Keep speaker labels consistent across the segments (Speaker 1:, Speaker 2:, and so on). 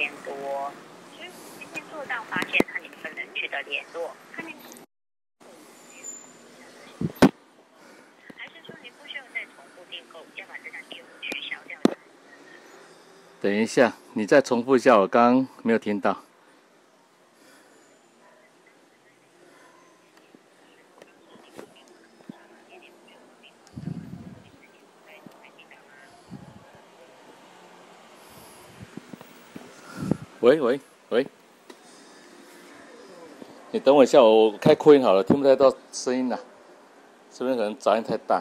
Speaker 1: 千多。所以今天做到发现和你们本人取得联络，看你还是说您不需要再重复订购，要把这项业务取消掉的？
Speaker 2: 等一下，你再重复一下，我刚刚没有听到。喂，你等我一下，我开扩音好了，听不太到声音了，这边可能杂音太大。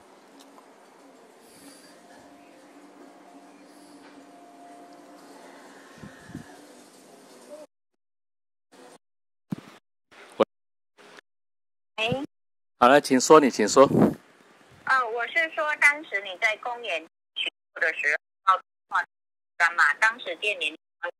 Speaker 1: 喂，
Speaker 2: 好了，请说，请说。
Speaker 1: 我是说，当时你在公园取货的时候，干嘛？当时店里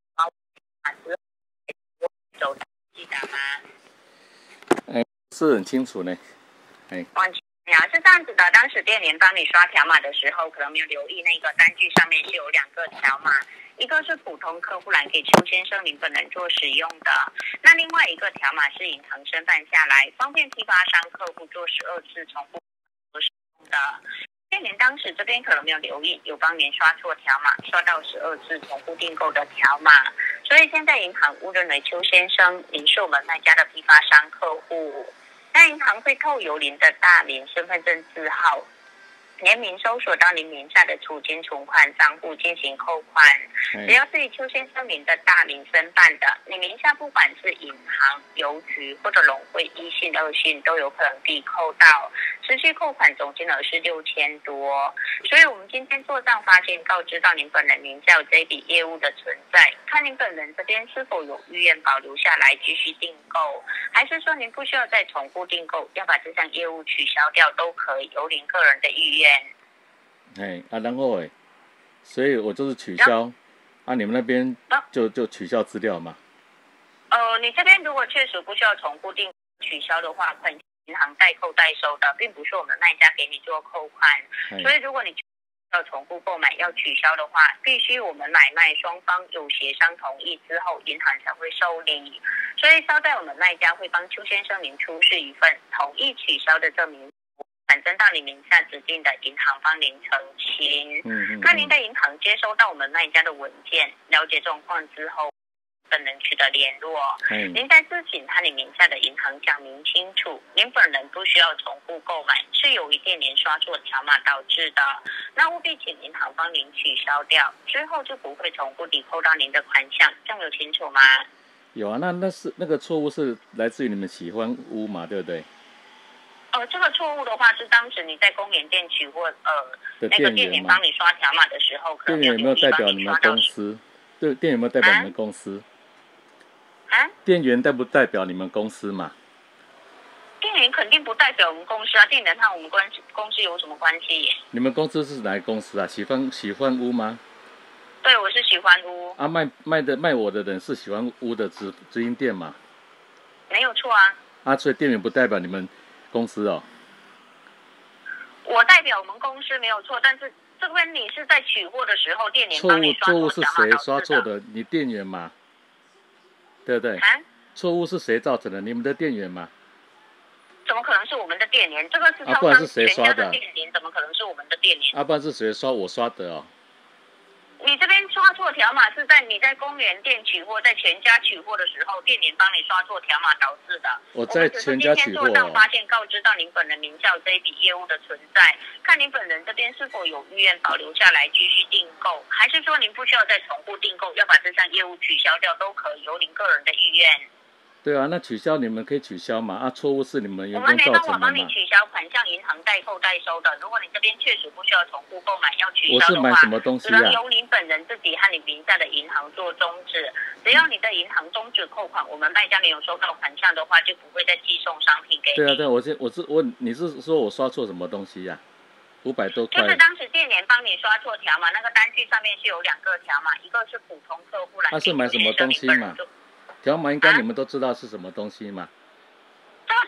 Speaker 1: 走记得吗？
Speaker 2: 是很清楚呢。
Speaker 1: 忘记了，是这样子的。当时店员帮你刷条码的时候，可能没有留意那个单据上面是有2个条码，一个是普通客户栏给邱先生您本人做使用的，那另外一个条码是银行申办下来，方便批发商客户做12次重复使用的。店员当时这边可能没有留意，有帮您刷错条码，刷到12次重复订购的条码，所以现在银行误认为邱先生您是我们卖家的批发商客户。那银行会扣由您的大名、身份证字号、联名搜索到您名下的储金存款账户进行扣款。只要是以邱先生您的大名申办的，你名下不管是银行、邮局或者农会一信、二信，都有可能抵扣到，持续扣款总金额是6000多。所以我们今天做账发现，告知到您本人名下有这笔业务的存在，看您本人这边是否有意愿保留下来继续订购，还是说您不需要再重复订购，要把这项业务取消掉都可以，由您个人的意愿。
Speaker 2: 然后所以我就是取消，你们那边就取消资料嘛？
Speaker 1: 你这边如果确实不需要重复订取消的话，款银行代扣代收的，并不是我们卖家给你做扣款，所以如果你要重复购买要取消的话，必须我们买卖双方有协商同意之后，银行才会受理。所以稍待我们卖家会帮邱先生您出示一份同意取消的证明，转增到你名下指定的银行帮您澄清。那您的银行接收到我们卖家的文件，了解状况之后，本人取得联络。您在自请和你名下的银行讲明清楚，您本人不需要重复购买，是由于店员刷错条码导致的。那务必请银行帮您取消掉，之后就不会重复抵扣到您的款项，这样有清楚吗？
Speaker 2: 有啊，那个错误是来自于你们喜欢屋嘛，对不对？
Speaker 1: 这个错误的话是当时你在公园店取货，那个店员帮你刷条码的时候，可能
Speaker 2: 店员有没有代表你们公司？对，店员有没有代表你们公司？店员代不代表你们公司嘛？
Speaker 1: 店员肯定不代表我们公司啊，店员和我们公司有什么关系？
Speaker 2: 你们公司是哪个公司啊？喜欢屋吗？
Speaker 1: 对，我是喜欢屋。
Speaker 2: 卖我的人是喜欢屋的直营店嘛？
Speaker 1: 没有错啊。
Speaker 2: 所以店员不代表你们公司哦。
Speaker 1: 我代表我们公司没有错，但是这边你是在取货的时候，店员帮你刷
Speaker 2: 错误是谁刷错的？你店员嘛，对不对？错误是谁造成的？你们的店员嘛？
Speaker 1: 怎么可能是我们的店员？这个是
Speaker 2: 不然是谁刷的？
Speaker 1: 店员怎么可能是我们的店员？
Speaker 2: 不然是谁刷？我刷的哦。
Speaker 1: 你这边刷错条码是在你在公园店取货，在全家取货的时候，店员帮你刷错条码导致的。
Speaker 2: 我在全家取货
Speaker 1: 我们只是今天做账发现，告知到您本人名下这一笔业务的存在，看您本人这边是否有意愿保留下来继续订购，还是说您不需要再重复订购，要把这项业务取消掉都可以，由您个人的意愿。
Speaker 2: 对啊，那取消你们可以取消嘛？错误是你们员工造成的嘛？
Speaker 1: 我们没办法帮你取消款项，银行代扣代收的。如果你这边确实不需要重复购买，要取消的话，
Speaker 2: 我是买什么东西啊？
Speaker 1: 只能由您本人自己和你名下的银行做终止。只要你的银行终止扣款，我们卖家没有收到款项的话，就不会再寄送商品给你。
Speaker 2: 对啊，我是问你是说我刷错什么东西呀？500多块。
Speaker 1: 就是当时店员帮你刷错条码，那个单据上面是有2个条码，一个是普通客户栏。
Speaker 2: 是买什么东西嘛？条码应该你们都知道是什么东西嘛？
Speaker 1: 这个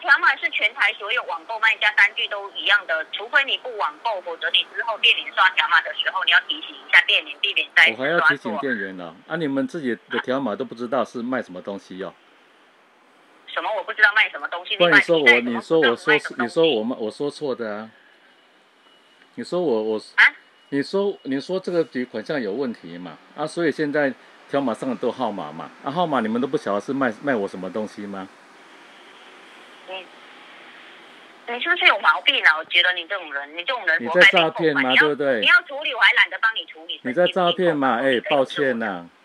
Speaker 1: 条码是全台所有网购卖家单据都一样的，除非你不网购，否则你之后店员刷条码的时候，你要提醒一下店员，避免再
Speaker 2: 我还要提醒店员呢。你们自己的条码都不知道是卖什么东西哦？
Speaker 1: 什么我不知道卖什么东西？
Speaker 2: 不然你说我说错的啊？你说你说这个笔款项有问题嘛？所以现在条码上都号码嘛？号码你们都不晓得是卖我什么东西吗？
Speaker 1: 你是不是有毛病啊？我觉得你这种人
Speaker 2: 你在诈骗吗？对不对？
Speaker 1: 你要处理，我还懒得帮你处理。
Speaker 2: 你在诈骗嘛？抱歉呐。